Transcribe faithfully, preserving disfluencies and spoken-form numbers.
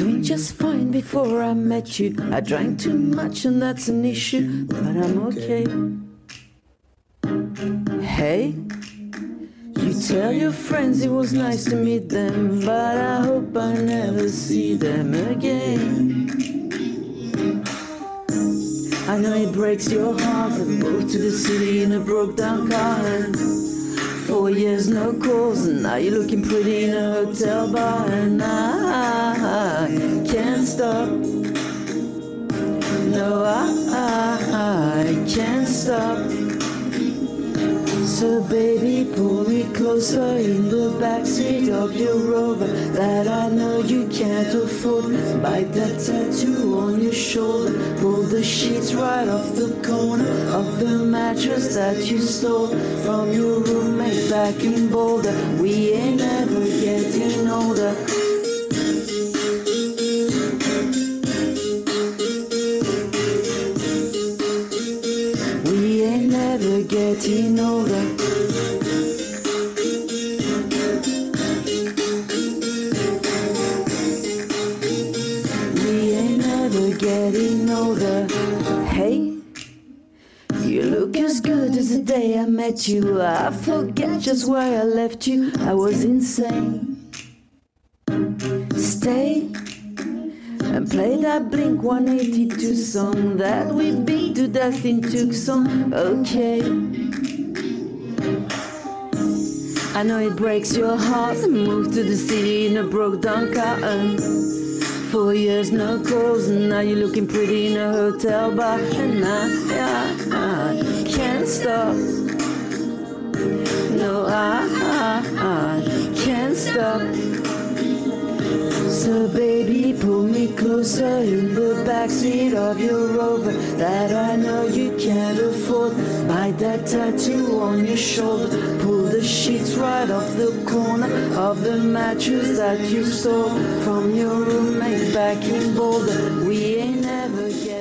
doing just fine before I met you. I drank too much and that's an issue, but I'm okay. Hey, you tell your friends it was nice to meet them, but I hope I never see them again. I know it breaks your heart to move to the city in a broke down car, and four years no calls, and now you're looking pretty in a hotel bar, and I, I can't stop. No, I, I, I can't stop. So baby, pull me closer in the backseat of your Rover that I know you can't afford. Bite that tattoo on your shoulder, pull the sheets right off the corner of the mattress that you stole from your roommate back in Boulder. We ain't never getting older. We ain't never getting older. We ain't never getting older. Hey, you look as good as the day I met you. I forget just why I left you. I was insane. Stay and play that Blink one eighty-two song that we beat to death in Tucson. Okay, I know it breaks your heart to move to the city in a broke down car, and four years no calls, and now you're looking pretty in a hotel bar, and I, I, I can't stop. No, I, I, I can't stop. So baby, pull me closer in the backseat of your Rover that I know you can't afford. Bite that tattoo on your shoulder, pull the sheets right off the corner of the mattress that you stole from your roommate back in Boulder. We ain't never get